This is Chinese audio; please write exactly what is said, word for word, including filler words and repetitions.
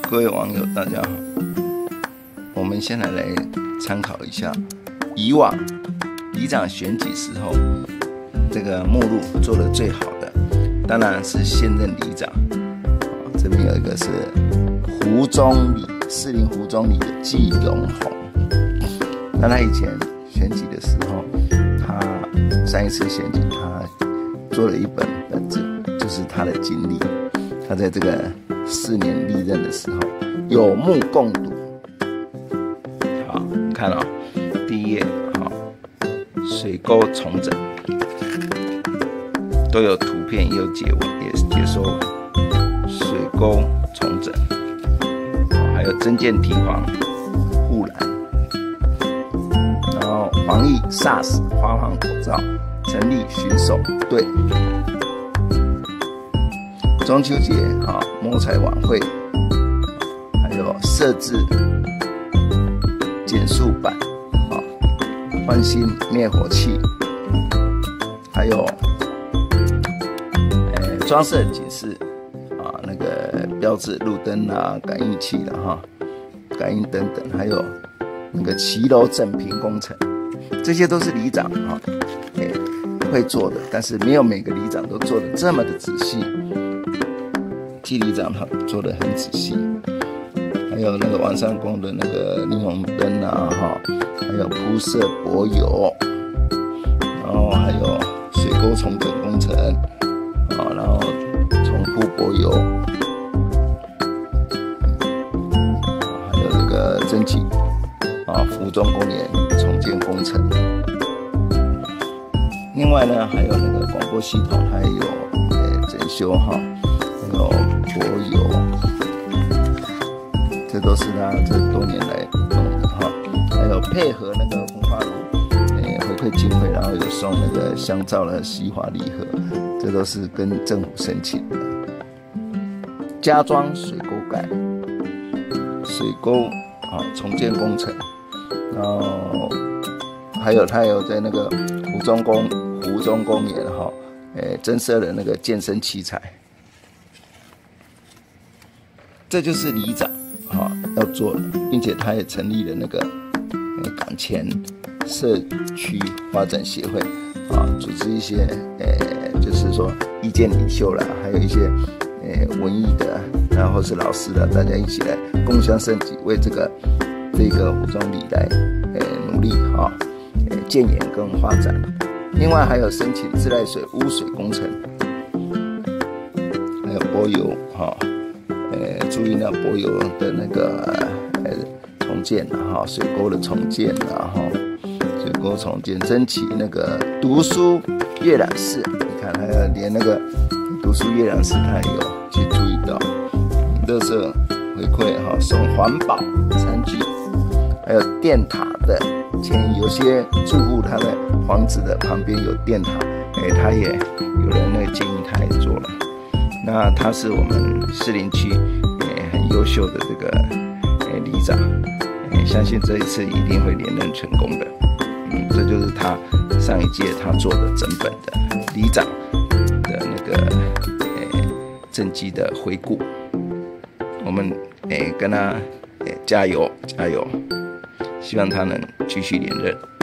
各位网友，大家好。我们先来来参考一下以往里长选举时候这个目录做得最好的，当然是现任里长。这边有一个是胡宗理，士林胡宗理的季永宏。那他以前选举的时候，他上一次选举他做了一本本子，就是他的经历。他在这个四年历任的时候，有目共睹。好，你看哦，第一页，好，水沟重整，都有图片，也有解文，也解说文。水沟重整，还有增建堤防、护栏，然后防疫 SARS 发放口罩，成立巡守队。中秋节啊，摸彩晚会，还有设置减速板啊，换新灭火器，还有呃装设警示啊，那个标志路灯啊、感应器的哈、感应灯等，还有那个骑楼整平工程，这些都是里长啊，哎会做的，但是没有每个里长都做的这么的仔细。季里长他做得很仔细，还有那个王山宫的那个霓虹灯啊，哈，还有铺设柏油，然后还有水沟重整工程，啊，然后重铺柏油，还有这个蒸汽啊，福中公园重建工程。另外呢，还有那个广播系统，还有呃整修哈。还有柏油，这都是他这多年来弄的哈。还有配合那个焚化炉，诶、欸、回馈经费，然后有送那个香皂的西华礼盒，这都是跟政府申请的。加装水沟盖，水沟啊重建工程，然后还有他有在那个湖中公湖中公园哈，诶、欸、增设了那个健身器材。这就是里长啊要做的，并且他也成立了那个呃港前社区发展协会啊，组织一些呃就是说意见领袖啦，还有一些呃文艺的，然后是老师的，大家一起来共襄盛举，为这个这个湖中里来呃努力啊，呃建言跟发展。另外还有申请自来水污水工程，还有柏油哈。呃，注意呢，柏油的那个呃重建啊，哈，水沟的重建啊，哈，水沟重建，争取那个读书阅览室，你看，还有连那个读书阅览室，他也有去注意到，垃圾回馈哈，送环保餐具，还有电塔的前有些住户他的房子的旁边有电塔，哎，他也有人那个建议，他也做了。那他是我们士林区诶很优秀的这个诶里长，诶相信这一次一定会连任成功的。嗯，这就是他上一届他做的整本的里长的那个诶政绩的回顾。我们诶跟他诶加油加油，希望他能继续连任。